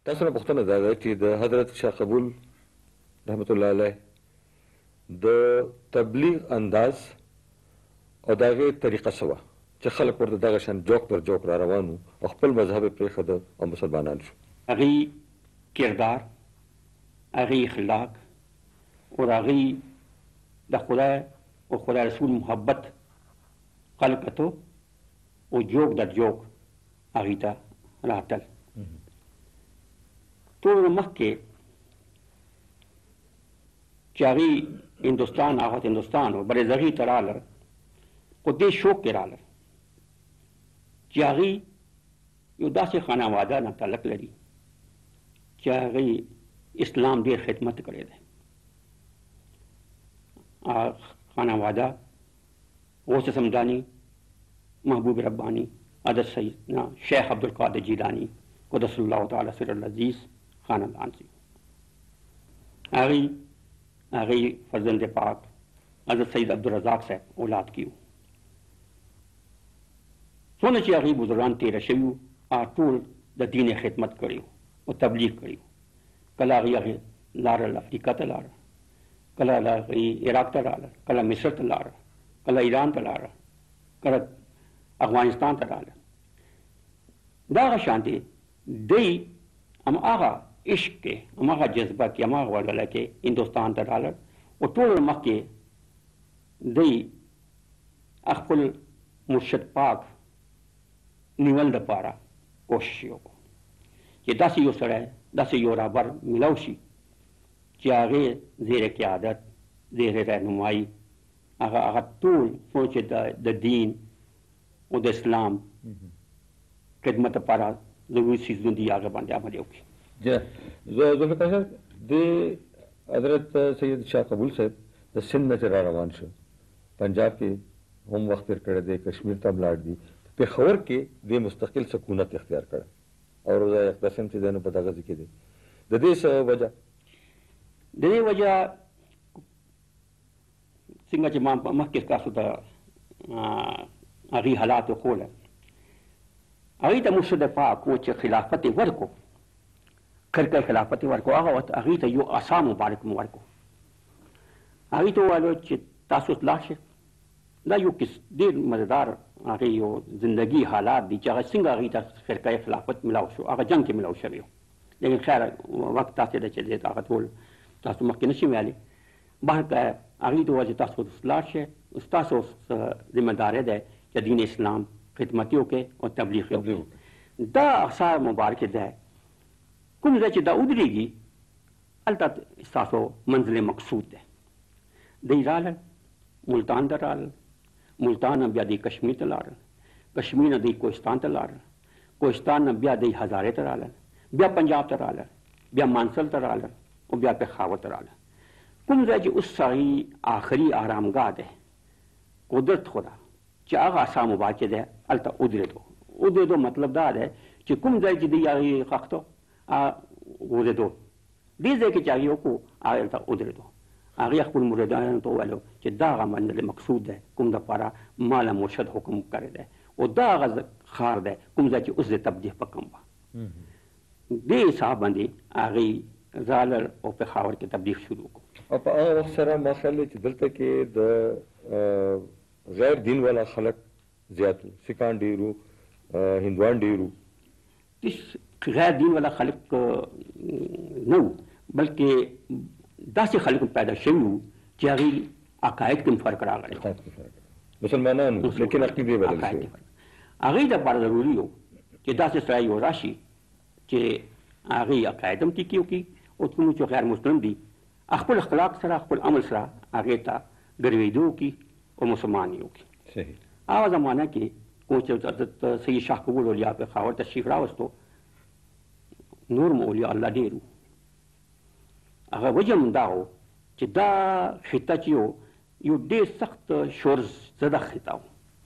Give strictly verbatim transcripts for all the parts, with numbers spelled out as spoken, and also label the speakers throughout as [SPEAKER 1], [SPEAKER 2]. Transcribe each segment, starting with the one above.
[SPEAKER 1] تاسو نه پوښتنه دا ده چې د حضرت شاه قبول رحمت الله علیه د تبلیغ انداز او د هغې طریقه څه وه چې خلک ورته دغه شان جوک پر جوک را روان وو او خپل مذهب یې پرېښوده او مسلمانان شو.
[SPEAKER 2] هغې کردار، هغې اخلاق او د هغې د خدای او خدای رسول محبت خلکو ته او جوک در جوک هغې ته راتل. ټول نه مخکې چې هغې هندوستان هغه هندوستان و برزغي ته راغله، خو دې شوق کې راغله چې هغې یو داسې خانواده نه تعلق لري چې هغې اسلام ډېر خدمت کړی دی. خانواده غوث سمداني، محبوب رباني، حضرت سیدنا شیخ عبدالقادر جیلانی قدس الله تعالی سر العزیز خاندان سے هغې هغې فرزند پاک حضرت سید عبدالرزاق صاحب اولاد کی وو. څونه چې هغې بزرګان تېره شوي وو هغه ټول د دین خدمت کړی وو او تبلیغ کړی وو. کله هغې هغې لاړل افریقا ته لاړل، کله هغې عراق ته راغلل، کله مصر ته لاړل، کله ایران ته لاړل، کله افغانستان ته راغلل. دغه شانتې دی هماغه عشق کې، هماغه جذبه کې، هماغه ولوله کې هندوستان ته راغلل او ټول مخکې دی خپل مرشد پاک نیول دپاره کوشش یې وکړو چې داسې یو سړی، داسې یو رهبر میلاو شي چې هغې زیر قیادت، زیر رهنمایي هغه هغه ټول څو چې د دین او د اسلام خدمت لپاره ضروري څیزونه دي هغه باندې عمل وکړي.
[SPEAKER 1] ذوالفقار صاحب، د حضرت سید شاه قبول صاحب د سند نه چې را روان شو، پنجاب کې هم وخت تېر کړی دی، کشمیر ته هم لاړ دي، پېښور کې دوی مستقل سکونت اختیار کړی او روزه اقتصم چې دی نو په دغه ځای کې دی. د دې څه وجه؟
[SPEAKER 2] د دې وجه څنګه چې ما مخکې تاسو ته هغې حالات وښوله، هغې ته مرشد پاک و چې خلافت یې ورکړو، کرکه خلافت یې ورکړو، هغه وخت هغې ته یو عصا مبارک مو ورکړو. هغې ته وویلو چې تاسو لاړ شئ. دا یو ډېر مزیدار هغې یو زندګي حالات دي چې هغه څنګه هغې ته فرقه خلافت ملاو شو، هغه جنګ کې ملاو شوی و. لیکن خیر وخت داسې ده چې دی هغه ټول تاسو مخکې نه شي ویلی. بهرکه هغې ته وویل چې تاسو لاړ شئ، ستاسو ذمه داري دی چې دین اسلام خدمت یې وکړئ او تبلیغ یې وکړئ. دا عصا مبارکه دی، کوم ځای چې دا ودرېږي هلته ستاسو منزل مقصود دی. دی راغلل ملتان ته راغلل، ملتان نه بیا دی کشمیر ته لاړل، کشمیر نه دی کوهستان ته لاړل، کوهستان نه بیا دی هزارې ته راغلل، بیا پنجاب ته راغلل، بیا مانسل ته راغلل او بیا پېښور ته راغلل. کوم ځای چې اوس هغې آخري آرامګاه دی، قدرت خدا چې هغه عصا مبارکه دی هلته ودرېدو. ودرېدو مطلب دا دی چې کوم ځای چې دی هغې ښخ ته ودرېدو، دې ځای کې چې هغې وکړو هغه هلته ودرېدو. هغې خپل مریدانو ته وویلو چې دا هغه منزل مقصود دی کوم دپاره ما له مرشد حکم کړی دی او دا هغه ښار دی کوم ځای چې اوس د تبلیغ په کم وه. دې حساب باندې هغې راغلل او پېښور کې تبلیغ شروع کړو.
[SPEAKER 1] او په هغه وخت سره ما خیال دی چې دلته کې د غیر دین والا خلک زیات وو، سکان ډېر وو، هندوان ډېر وو.
[SPEAKER 2] غیر دین والا خلک نه وو، بلکې داسې خلک پیدا شوي وو چې هغې عقاید کې هم فرق راغلی،
[SPEAKER 1] مسلمانان وو لیکن عقیدې بدل شوې.
[SPEAKER 2] هغې دپاره ضروري وو چې داسې سړی یو راشي چې هغې عقاید هم ټیکې وکړي او کوم چې غیر مسلم دي خپل اخلاق سره، خپل عمل سره هغې ته ګروېدو وکړي او مسلمان یې وکړي.
[SPEAKER 1] صحیح.
[SPEAKER 2] هغه زمانه کې کوم چې حضرت سید شاه قبول اولیا پېښور تشریف راوستو، نور م اولیا الله ډېر وو. هغه وجه هم دا و چې دا خطه چې و یو ډېر سخت شور زده خطه و.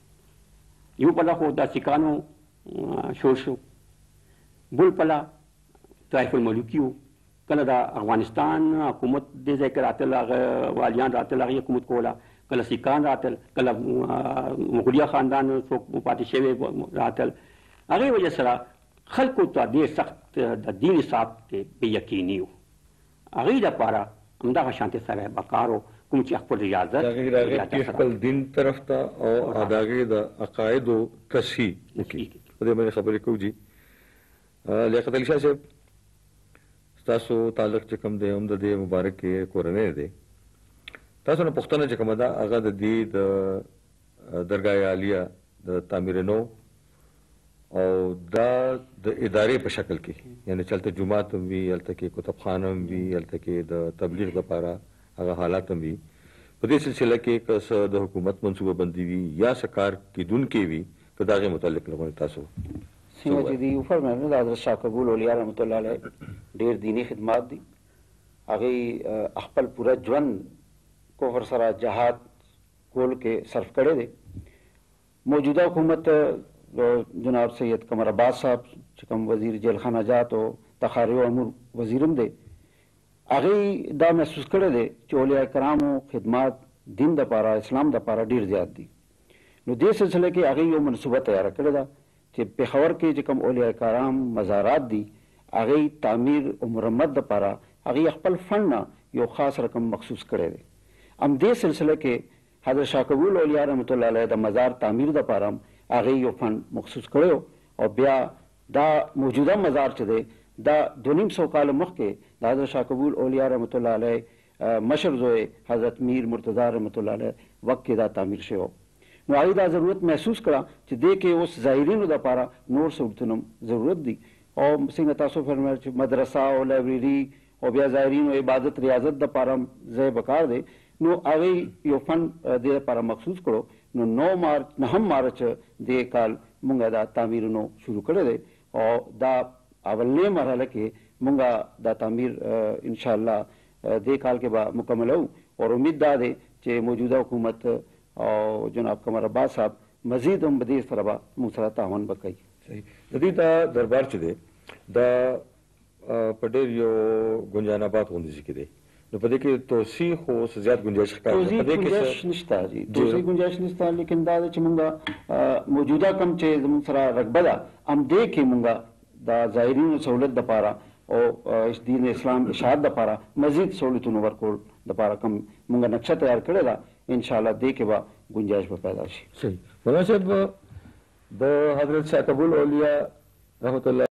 [SPEAKER 2] یو پله خو د سیکانو شور شو، بل پله طایف الملوکي و. کله د افغانستان حکومت دې ځای کې راتل، هغه والیان راتل، هغې حکومت کوله، کله سیکان راتل، کله مغلیه خاندان څوک پاتې شوي راتل. هغې وجه سره خلکو ته ډېر سخت د دین صاحب ته بې یقیني وو هغې دپاره همدغه شانتې سره به کار و کوم چې خپل ریاضت
[SPEAKER 1] د هغې د هغې کې خپل دین طرف ته او د هغې د عقایدو تصحیح وکړي په دې باندې خبرې کوو جي لیاقت علي شاه صاحب ستاسو تعلق چې کوم دی هم د دې مبارک کورنۍ دی تاسو نه پوښتنه چې کومه ده هغه د دې د درګاه عالیه د تعمیر نو او دا د ادارې په شکل کې یعنی چې هلته جومات هم وي هلته کې کتابخانه هم وي هلته کې د تبلیغ دپاره هغه حالات هم وي په دې سلسله کې که څه د حکومت منصوبه بندي وي یا څه کار کیدونکي وي که د هغې متعلق لغونې تاسو
[SPEAKER 3] څنګه چې دي وفرمایل د حضرت شاه قبول اولیا رحمت الله علیه ډېر دیني خدمات دي هغې خپل پوره ژوند کفر سره جهاد کول کې صرف کړی دی موجوده حکومت جناب سید قمر عباس صاحب چې کوم وزیر جیل خانه جات او تخاریو امور وزیر هم دی هغې دا محسوس کړی دی چې اولیاء کرامو خدمات دین دپاره اسلام دپاره ډېر زیات دي نو دې سلسله کې هغې یو منصوبه تیاره کړې ده چې پېښور کې چې کوم اولیاء کرام مزارات دي هغې تعمیر او مرمت دپاره هغې خپل فنډ نه یو خاص رقم مخصوص کړی دی هم دې سلسله کې حضرت شاه قبول اولیا رحمت الله علیه د مزار تعمیر دپاره هم هغې یو فنډ مخصوص کړی او بیا دا موجوده مزار چې دی دا دو نیم سو کاله مخکې د حضرت شاه قبول اولیا رحمت الله علیه مشر زوی حضرت میر مرتضی رحمت الله علیه وقت کې دا تعمیر شوی و نو هغې دا ضرورت محسوس کړه چې دې کې اوس زایرینو دپاره نور سهولتونه ضرورت دي او څنګه تاسو فرمایل چې مدرسه او لایبرري او بیا زایرینو عبادت ریاضت دپاره هم ځای پکار دی نو هغې یو فنډ دې دپاره مخصوص کړو نو نو مارچ نهم مارچ دې کال مونږ دا تعمیرونو شروع کړی دی او دا اولنۍ مرحله کې مونږ دا تعمیر انشاءالله دې کال کې به مکملو اور امید دا دی چې موجوده حکومت او جناب قمر عباس صاحب مزید هم به دې سره به مونږ سره تعاون به کوي
[SPEAKER 1] صحیح د دې دا دربار چې دی دا په ډېر یو ګنجان آباد غوندې ځای کې دی نو په دې کې توسیع خو څه زیات ګنجایش ښکاري
[SPEAKER 3] توسیع ګنجایش نشته جي توسیع ګنجایش نشته لیکن دا دی چې مونږ موجوده کم چې زموږ سره رقبه ده هم دې کې مونږ دا زایرینو سہولت دپاره او دین اسلام اشاعت دپاره مزید سہولتونو ورکول دپاره کم مونږ نقشه تیار کړې ده انشاءالله دې کې به گنجائش به پیدا شي
[SPEAKER 1] صحیح مولانا صاحب د حضرت شاه قبول اولیا رحمت الله